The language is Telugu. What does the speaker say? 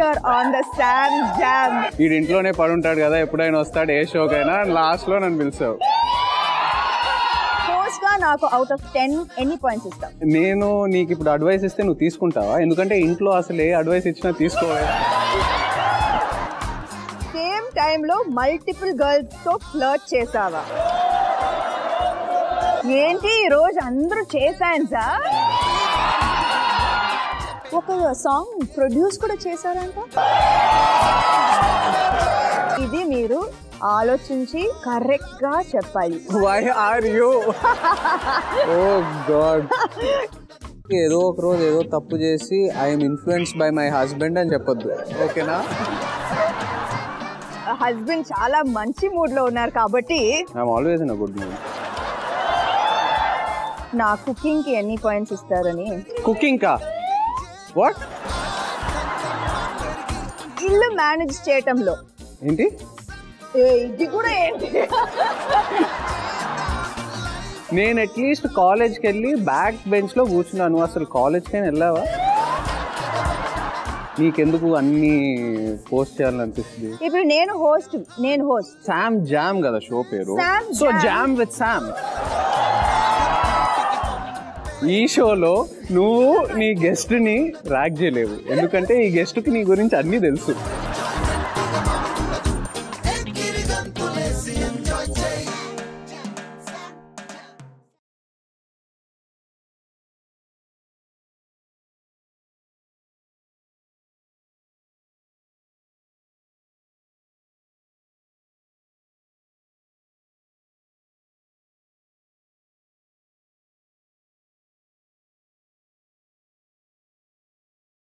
Here on the Sam Jam. వీడి ఇంట్లోనే పడి ఉంటాడు కదా, ఎప్పుడైనా వస్తాడు ఏ షోకైనా, లాస్ట్ లో నన్ను పిలిచావు. హోస్ట్ గా నాకు అవుట్ ఆఫ్ 10 ఎన్ని పాయింట్స్ ఇస్తావు? నేను నీకు ఇప్పుడు అడ్వైస్ ఇస్తే నువ్వు తీసుకుంటావా? ఎందుకంటే ఇంట్లో అసలు ఏ అడ్వైస్ ఇచ్చినా తీసుకోవాలి. సేమ్ టైంలో మల్టిపుల్ గర్ల్స్ తో ఫ్లర్ట్ చేసావా? ఏంటి ఈ రోజు అందరూ చేశాన్సా? ఒక సాంగ్ ప్రొడ్యూస్ కూడా చేశారంట. ఇది మీరు ఆలోచించి కరెక్ట్ గా చెప్పాలి. Why are you? Oh God. ఏదో ఒక రోజు ఏదో తప్పు చేసి I'm influenced by my husband అని చెప్పొద్దు, ఓకేనా? హస్బెండ్ చాలా మంచి మూడ్ లో ఉన్నారు కాబట్టి I'm always in a good mood. నా కుకింగ్ కి ఎన్ని పాయింట్స్ ఇస్తారని? కుకింగ్ కా? వాట్? ఇల్లు మేనేజ్ చేయటంలో. ఏంటి? ఇది కూడా ఏంటి? నేను అట్లీస్ట్ కాలేజ్కి వెళ్ళి బ్యాక్ బెంచ్ లో కూర్చున్నాను. అసలు కాలేజ్కి అయినా వెళ్ళావా? నీకెందుకు అన్ని పోస్ట్ చేయాలనిపిస్తుంది? ఇప్పుడు నేను హోస్ట్ శామ్ జామ్ కదా షో పేరు. So Jam with Sam. ఈ షోలో నువ్వు నీ గెస్ట్ ని ర్యాక్ చేయలేవు, ఎందుకంటే ఈ గెస్ట్ కి నీ గురించి అన్ని తెలుసు.